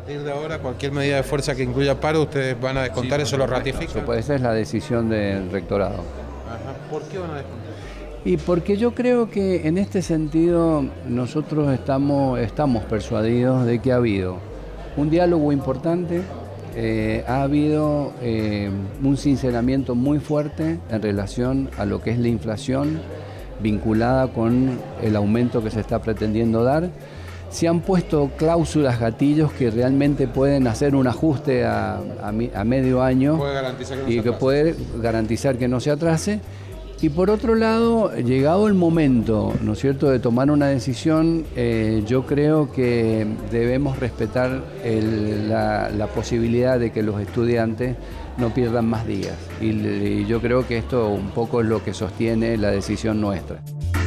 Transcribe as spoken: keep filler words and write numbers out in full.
partir de ahora, cualquier medida de fuerza que incluya paro, ustedes van a descontar, Sí, ¿eso lo ratifican? Pues esa es la decisión del rectorado. Ajá. ¿Por qué van a descontar? Y porque yo creo que en este sentido nosotros estamos, estamos persuadidos de que ha habido un diálogo importante, eh, ha habido eh, un sinceramiento muy fuerte en relación a lo que es la inflación vinculada con el aumento que se está pretendiendo dar. Se han puesto cláusulas, gatillos que realmente pueden hacer un ajuste a, a, a medio año puede garantizar que no y se que atrase. puede garantizar que no se atrase. Y por otro lado, llegado el momento, ¿no es cierto?, de tomar una decisión, eh, yo creo que debemos respetar el, la, la posibilidad de que los estudiantes no pierdan más días. Y, y yo creo que esto un poco es lo que sostiene la decisión nuestra.